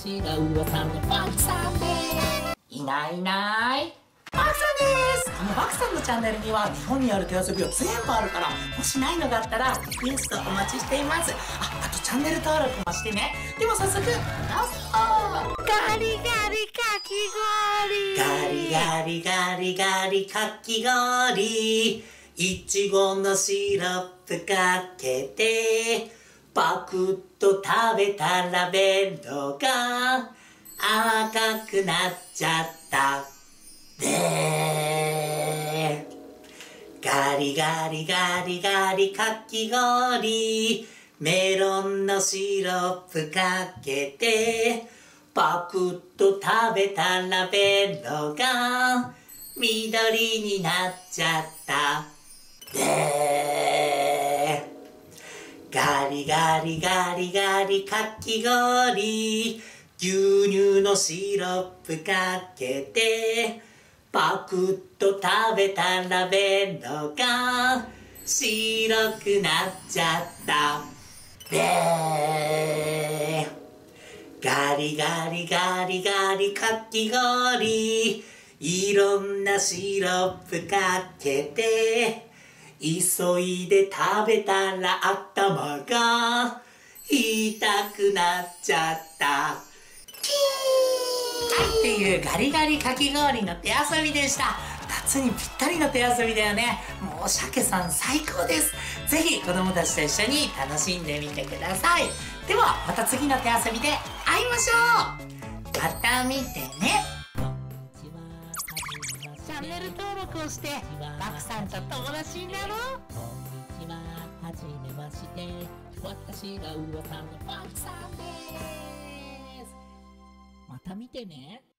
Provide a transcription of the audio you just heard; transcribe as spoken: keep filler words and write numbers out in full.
私が噂のパクさんです。いないいないパクさんです。このパクさんのチャンネルには日本にある手遊びは全部あるから、もしないのがあったらリクエストお待ちしています。あ、あとチャンネル登録もしてね。では早速どうぞ。 ガリガリかき氷、 ガリガリガリガリかき氷、いちごのシロップかけてパクッと食べたらベロが赤くなっちゃったでー。ガリガリガリガリかき氷、メロンのシロップかけてパクッと食べたらベロが緑になっちゃったでー。ガリガリガリガリかき氷、牛乳のシロップかけてパクッと食べたらベロが白くなっちゃったでー。ガリガリガリガリかき氷、いろんなシロップかけて急いで食べたら頭が痛くなっちゃったキー。はい、っていうガリガリかき氷の手遊びでした。夏にぴったりの手遊びだよね。もう鮭さん最高です。ぜひ子供たちと一緒に楽しんでみてください。ではまた次の手遊びで会いましょう。また見てね。 チャンネル登録をしてバクさんと友達になろう。 こんにちは、はじめまして。私が噂のバクさんです。また見てね。